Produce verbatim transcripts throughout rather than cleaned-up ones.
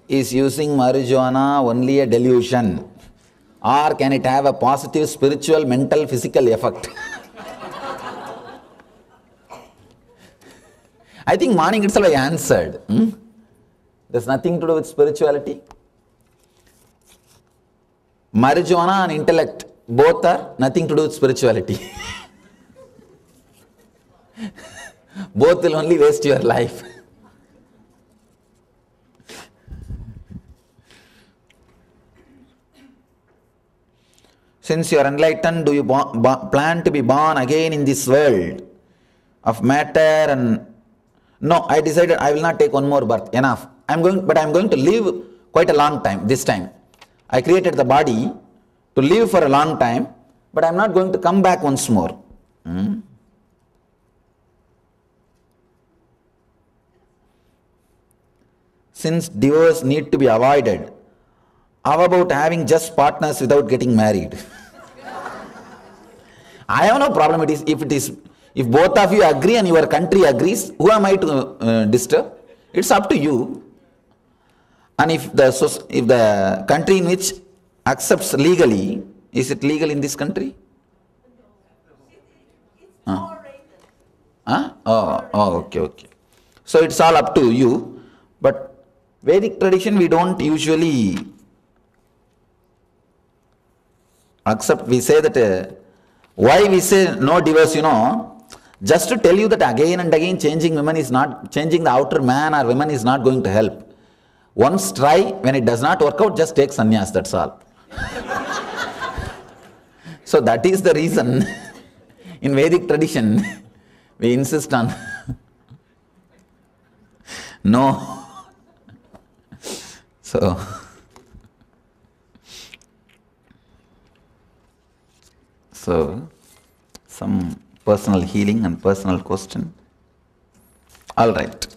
Is using marijuana only a delusion? Or can it have a positive spiritual, mental, physical effect? I think morning itself I answered. Hmm? There's nothing to do with spirituality. Marijuana and intellect, both are nothing to do with spirituality. Both will only waste your life. Since you are enlightened, do you bo- bo- plan to be born again in this world of matter? And no, I decided I will not take one more birth. Enough. I'm going, but I'm going to live quite a long time this time. I created the body to live for a long time, but I'm not going to come back once more. Hmm? Since divorce need to be avoided, how about having just partners without getting married? I have no problem. It is if it is if both of you agree and your country agrees, who am I to uh, disturb? It's up to you. And if the if the country in which accepts legally, is it legal in this country? Huh? Huh? Oh, oh, okay, okay. So it's all up to you. But Vedic tradition, we don't usually accept. We say that, uh, why we say no divorce, you know, just to tell you that again and again changing women is not, changing the outer man or women is not going to help. Once try, when it does not work out, just take sannyas, that's all. So that is the reason in Vedic tradition we insist on no. So, so some personal healing and personal question. All right.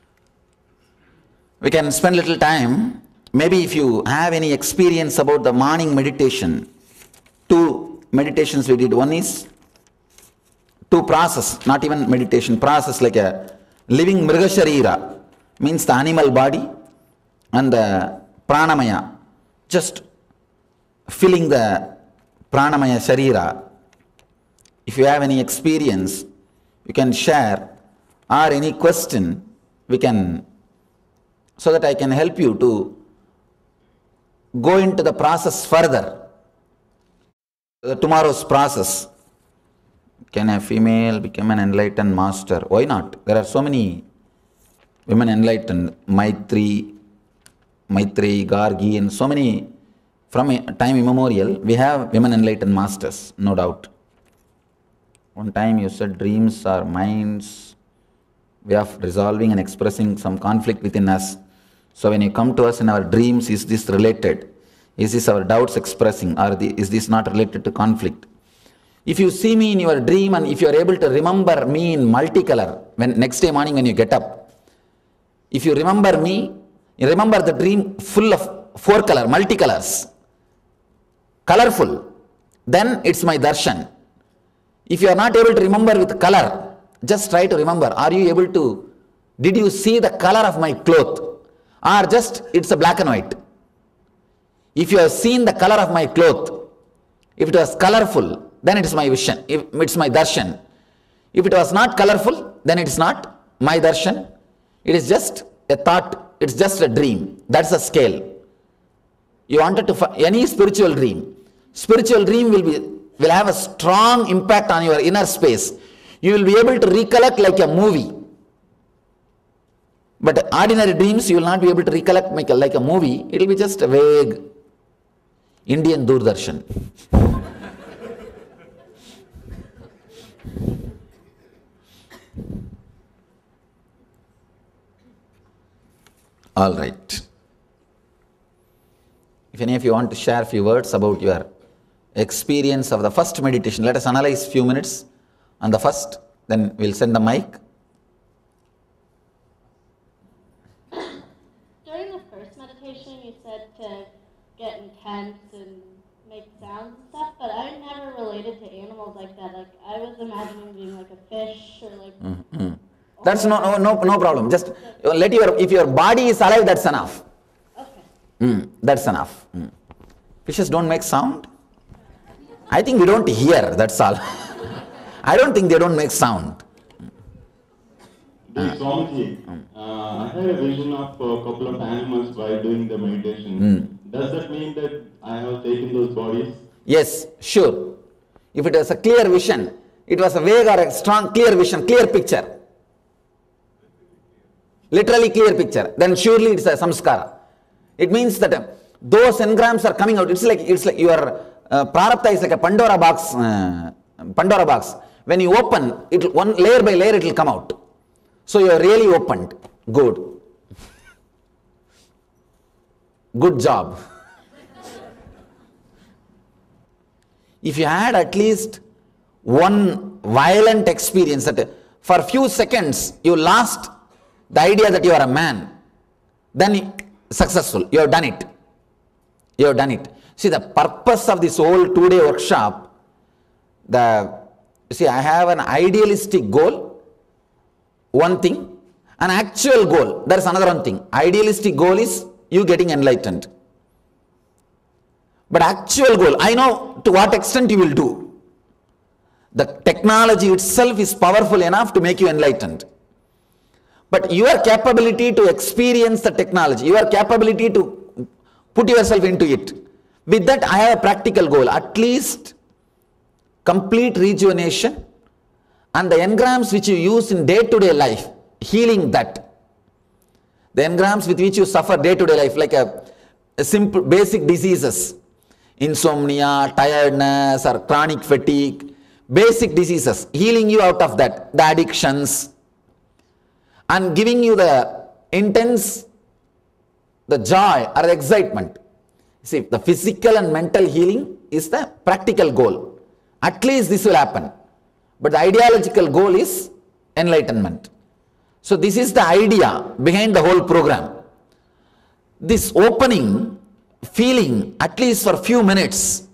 We can spend little time. Maybe if you have any experience about the morning meditation, two meditations we did. One is to process, not even meditation, process like a living Mriga Sharira, means the animal body, and the pranamaya, just filling the pranamaya sharira. If you have any experience, you can share, or any question, we can, so that I can help you to go into the process further. The tomorrow's process. Can a female become an enlightened master? Why not? There are so many women enlightened, Maitri, Maitri, Gargi, and so many, from time immemorial, we have women enlightened masters, no doubt. One time you said dreams are minds, way of resolving and expressing some conflict within us. So when you come to us in our dreams, is this related? Is this our doubts expressing? Or the, is this not related to conflict? If you see me in your dream and if you are able to remember me in multicolor, when next day morning when you get up, if you remember me, you remember the dream full of four color, multicolors, colorful, then it's my darshan. If you are not able to remember with color, just try to remember. Are you able to, did you see the color of my cloth? Or just it's a black and white? If you have seen the color of my cloth, if it was colorful, then it is my vision, if it's my darshan. If it was not colorful, then it's not my darshan. It is just a thought, it's just a dream. That's a scale. You wanted to, any spiritual dream, spiritual dream will be, will have a strong impact on your inner space. You will be able to recollect like a movie. But ordinary dreams, you will not be able to recollect like a, like a movie. It will be just a vague Indian Doordarshan. All right. If any of you want to share a few words about your experience of the first meditation, let us analyze few minutes on the first, then we'll send the mic. During the first meditation, you said to get intense and make sounds and stuff, but I never related to animals like that. Like, I was imagining being like a fish or like... Mm-hmm. That's no, no, no, no problem. Just let your, if your body is alive, that's enough. Okay. Mm, that's enough. Mm. Fishes don't make sound? I think we don't hear, that's all. I don't think they don't make sound. Dear Swamiji, uh, I had a vision of a couple of animals while doing the meditation. Mm. Does that mean that I have taken those bodies? Yes, sure. If it was a clear vision, it was a vague or a strong clear vision, clear picture. Literally clear picture. Then surely it's a samskara. It means that uh, those engrams are coming out. It's like it's like your uh, prarabdha is like a Pandora box. Uh, Pandora box. When you open, it one layer by layer it will come out. So you are really opened. Good. Good job. If you had at least one violent experience that for a few seconds you lost the idea that you are a man, then successful, you have done it. You have done it. See, the purpose of this whole two-day workshop, the see, I have an idealistic goal, one thing, an actual goal, there is another one thing. Idealistic goal is you getting enlightened. But actual goal, I know to what extent you will do. The technology itself is powerful enough to make you enlightened. But your capability to experience the technology, your capability to put yourself into it, with that I have a practical goal, at least complete rejuvenation and the engrams which you use in day-to-day life, healing that. The engrams with which you suffer day-to-day life, like a, a simple basic diseases, insomnia, tiredness or chronic fatigue, basic diseases, healing you out of that, the addictions, and giving you the intense, the joy or the excitement. See, the physical and mental healing is the practical goal. At least this will happen. But the ideological goal is enlightenment. So this is the idea behind the whole program. This opening, feeling at least for a few minutes,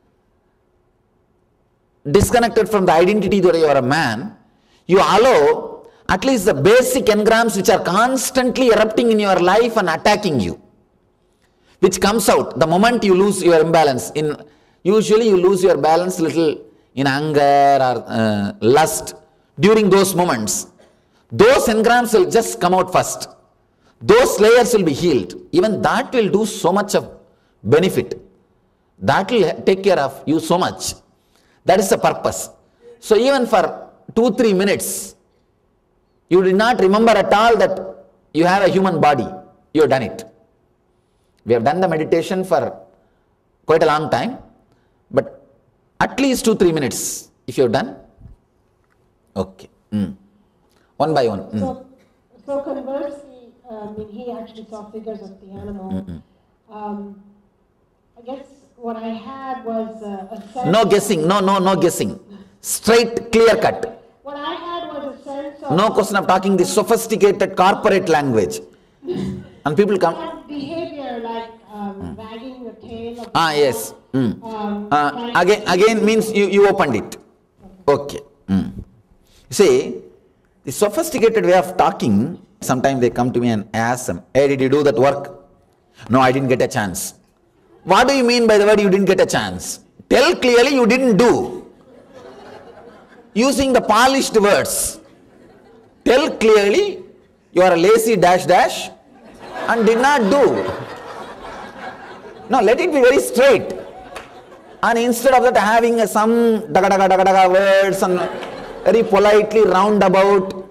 disconnected from the identity that you are a man, you allow at least the basic engrams which are constantly erupting in your life and attacking you, which comes out the moment you lose your imbalance. In usually you lose your balance little in anger or uh, lust. During those moments, those engrams will just come out first. Those layers will be healed. Even that will do so much of benefit. That will take care of you so much. That is the purpose. So even for two, three minutes, you did not remember at all that you have a human body. You have done it. We have done the meditation for quite a long time, but at least two, three minutes, if you have done. Okay. Mm. One by one. Mm. So, so conversely, um, when he actually saw figures of the animal, Mm-mm. um, I guess what I had was a, a sense. No guessing. No, no, no guessing. Straight, clear cut. What I had was a sense of. No question of talking this sophisticated corporate language. And people come. And behavior like um, wagging your tail. Of Ah, yes. Mm. Um, Uh, trying again, to- again means you, you opened it. Okay. Mm. See, the sophisticated way of talking, sometimes they come to me and ask them, hey, did you do that work? No, I didn't get a chance. What do you mean by the word you didn't get a chance? Tell clearly you didn't do. Using the polished words. Tell clearly you are a lazy dash dash and did not do. No, let it be very straight. And instead of that having a some daga daga daga daga words and very politely roundabout,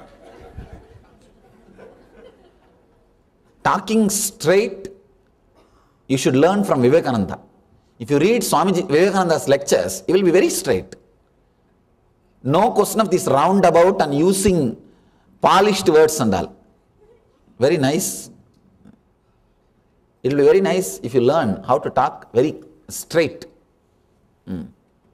talking straight, you should learn from Vivekananda. If you read Swamiji Vivekananda's lectures, it will be very straight. No question of this roundabout and using polished words and all. Very nice. It will be very nice if you learn how to talk very straight. Mm.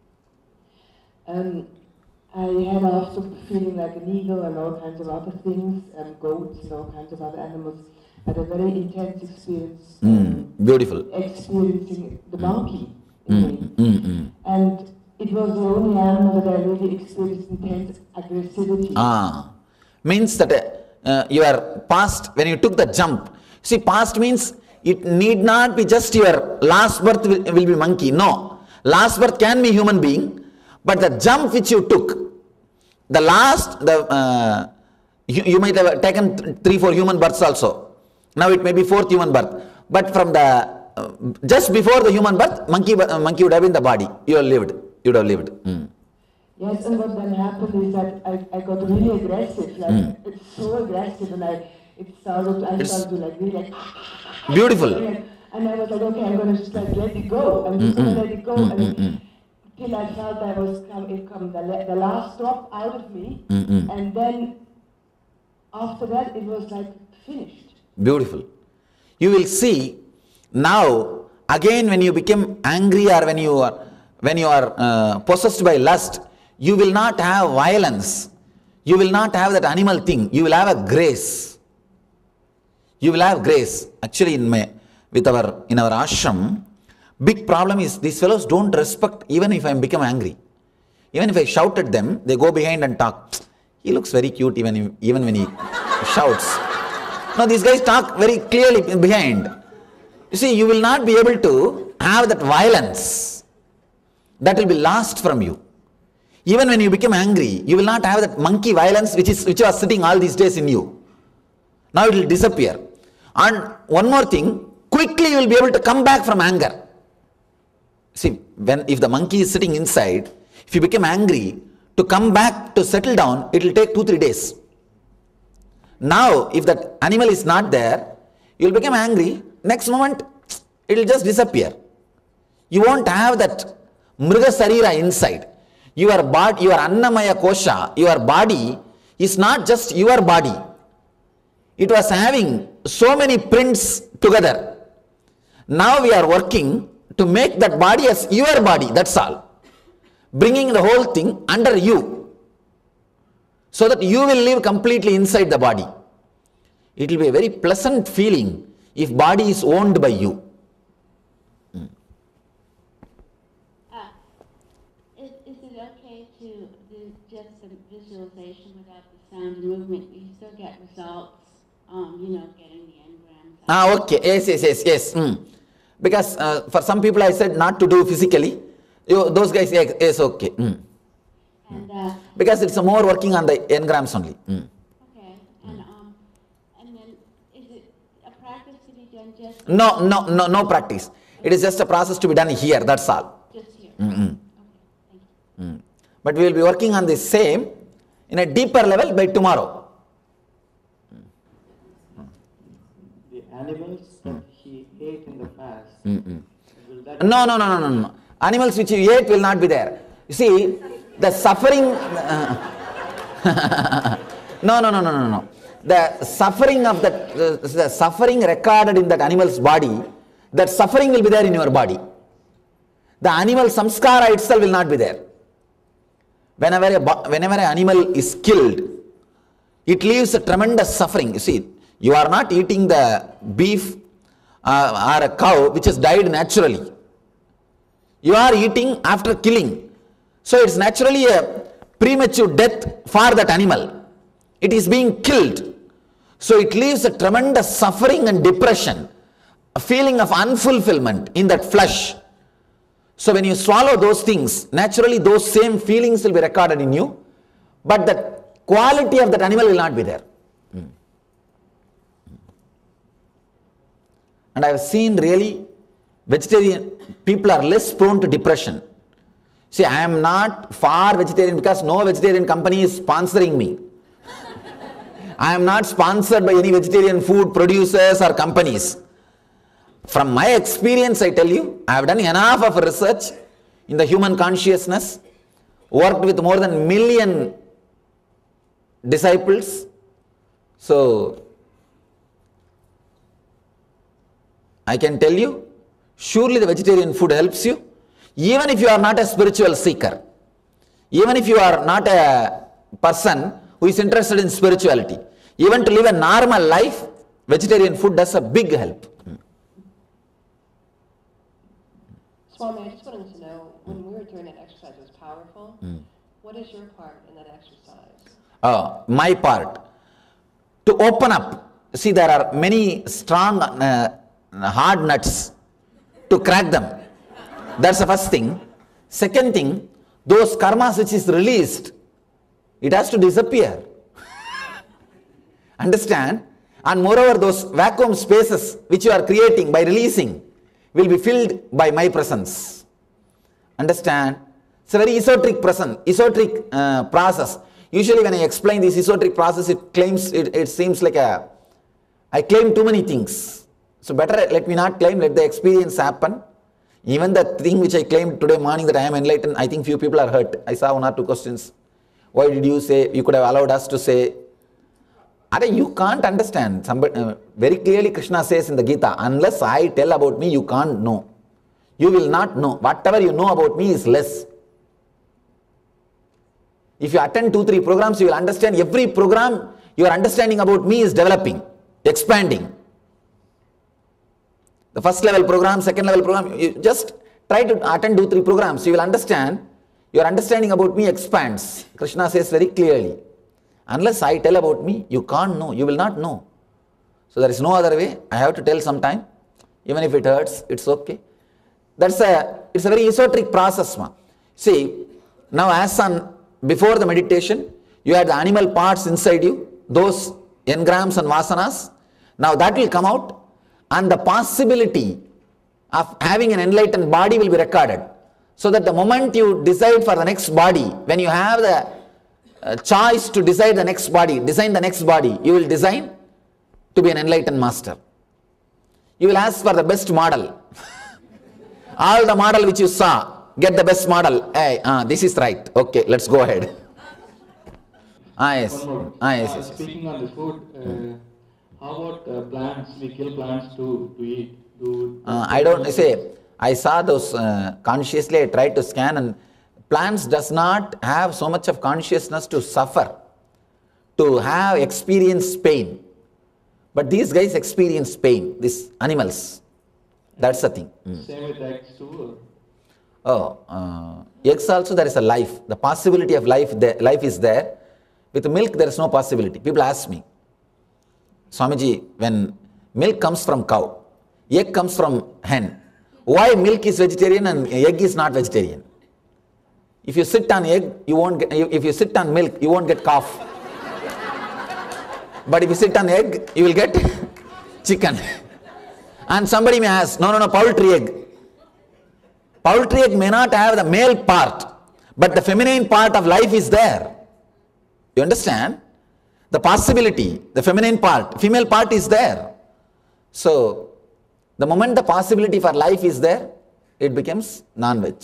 Um, I had also feeling like an eagle and all kinds of other things, and goats and all kinds of other animals. I had a very intense experience. Mm. Beautiful. Experiencing the monkey in Mm. me. Mm. Mm. And it was the only animal that I really experienced intense aggressivity. Ah, means that uh, you are past, when you took the jump. See, past means it need not be just your last birth will, will be monkey. No. Last birth can be human being, but the jump which you took, the last, the uh, you, you might have taken th three, four human births also. Now it may be fourth human birth. But from the, uh, just before the human birth, monkey, uh, monkey would have been the body. You have lived. You would have lived. Mm. Yes, and what then happened is that I, I got really aggressive, like, Mm. it's so aggressive, and I, it started, I It's started to like, really like, beautiful. and I was like, okay, I'm gonna just like let it go, I'm just gonna let it go, and till I felt I was come, it come the, la- the last drop out of me, Mm-mm. and then after that it was like finished. Beautiful. You will see now, again when you become angry or when you are, when you are uh, possessed by lust, you will not have violence. You will not have that animal thing. You will have a grace. You will have grace. Actually, in my, with our, in our ashram, big problem is these fellows don't respect even if I become angry. Even if I shout at them, they go behind and talk. He looks very cute even, if, even when he shouts. No, these guys talk very clearly behind. You see, you will not be able to have that violence. That will be lost from you. Even when you become angry, you will not have that monkey violence which is which was sitting all these days in you. Now it will disappear. And one more thing, quickly you will be able to come back from anger. See, when if the monkey is sitting inside, if you become angry, to come back to settle down, it will take two, three days. Now, if that animal is not there, you will become angry, next moment, it will just disappear. You won't have that mriga sarira inside. Your body, your annamaya kosha, your body is not just your body. It was having so many prints together. Now we are working to make that body as your body, that's all. Bringing the whole thing under you, so that you will live completely inside the body. It will be a very pleasant feeling if body is owned by you. Uh, is, is it okay to do just some visualization without the sound and movement? You still get results, um, you know, getting the engrams. Ah, okay. Yes, yes, yes, yes. Mm. Because uh, for some people I said not to do physically. You, those guys, yes, yes okay. Mm. And, uh, Because it's more working on the engrams only. Mm. okay, and, um, and then is it a practice to be done just, No, no, no, no practice. It is just a process to be done here, that's all. just here? Mm-mm. Okay, thank you. Mm. But we will be working on the same in a deeper level by tomorrow. The animals that he ate in the past, Mm-mm. will that No, no, no, no, no, no. Animals which you ate will not be there. You see, the suffering... uh, no, no, no, no, no, no. The suffering of that, the, the suffering recorded in that animal's body, that suffering will be there in your body. The animal samskara itself will not be there. Whenever, a, whenever an animal is killed, it leaves a tremendous suffering. You see, you are not eating the beef uh, or a cow which has died naturally. You are eating after killing. So it's naturally a premature death for that animal. It is being killed. So it leaves a tremendous suffering and depression, a feeling of unfulfillment in that flesh. So when you swallow those things, naturally those same feelings will be recorded in you, but the quality of that animal will not be there. Mm. And I have seen really vegetarian people are less prone to depression. See, I am not for vegetarian because no vegetarian company is sponsoring me. I am not sponsored by any vegetarian food producers or companies. From my experience, I tell you, I have done enough of research in the human consciousness, worked with more than a million disciples. So, I can tell you, surely the vegetarian food helps you, even if you are not a spiritual seeker, even if you are not a person who is interested in spirituality, even to live a normal life, vegetarian food does a big help. Swami, I just wanted to know, when we were doing that exercise, it was powerful. Mm. What is your part in that exercise? Uh, my part, to open up. See, there are many strong uh, hard nuts to crack them. That's the first thing. Second thing, those karmas which is released, it has to disappear. Understand? And moreover, those vacuum spaces which you are creating by releasing will be filled by my presence. Understand? It's a very esoteric presence, esoteric uh, process. Usually when I explain this esoteric process, it claims, it, it seems like a, I claim too many things. So better let me not claim, let the experience happen. Even the thing which I claimed today morning that I am enlightened, I think few people are hurt. I saw one or two questions. Why did you say, you could have allowed us to say, you can't understand. Somebody, uh, very clearly Krishna says in the Gita, unless I tell about me, you can't know. You will not know. Whatever you know about me is less. If you attend two, three programs, you will understand every program, your understanding about me is developing, expanding. The first level program, second level program, you just try to attend two, three programs, you will understand, your understanding about me expands. Krishna says very clearly, unless I tell about me, you can't know, you will not know. So there is no other way, I have to tell sometime, even if it hurts, it's okay. That's a, it's a very esoteric process. Ma. See, now as on, before the meditation, you had the animal parts inside you, those engrams and vasanas, now that will come out. And the possibility of having an enlightened body will be recorded. So that the moment you decide for the next body, when you have the uh, choice to decide the next body, design the next body, you will design to be an enlightened master. You will ask for the best model. All the model which you saw, get the best model. Hey, uh, this is right. Okay, let's go ahead. Ah, yes. One more. Ah, yes, Uh, yes, yes. Speaking on the food, uh, how about uh, plants? We kill plants to, to eat. Do, Uh, I don't say, I saw those uh, consciously, I tried to scan, and plants does not have so much of consciousness to suffer, to have experience pain. But these guys experience pain, these animals. That's the thing. Mm. Same with eggs too? Oh, uh, eggs also there is a life. The possibility of life, there, life is there. With milk there is no possibility. People ask me, Swamiji, when milk comes from cow, egg comes from hen, why milk is vegetarian and egg is not vegetarian? If you sit on egg, you won't get, if you sit on milk, you won't get cough. But if you sit on egg, you will get chicken. And somebody may ask, no, no, no, poultry egg. Poultry egg may not have the male part, but the feminine part of life is there. You understand? The possibility, the feminine part, female part is there. So, the moment the possibility for life is there, it becomes non-veg.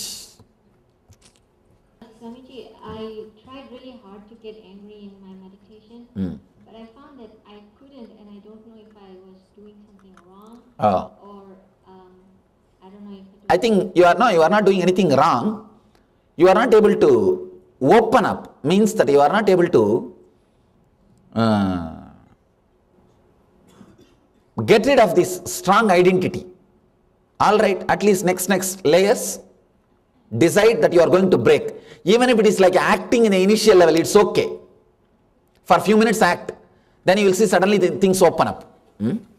Swamiji, I tried really hard to get angry in my meditation, Mm. but I found that I couldn't, and I don't know if I was doing something wrong, Oh. or um, I don't know if it was I think you are, no, you are not doing anything wrong. You are not able to open up, means that you are not able to uh, get rid of this strong identity. All right, at least next, next layers, decide that you are going to break. Even if it is like acting in the initial level, it's okay. For a few minutes act, then you will see suddenly the things open up. Hmm?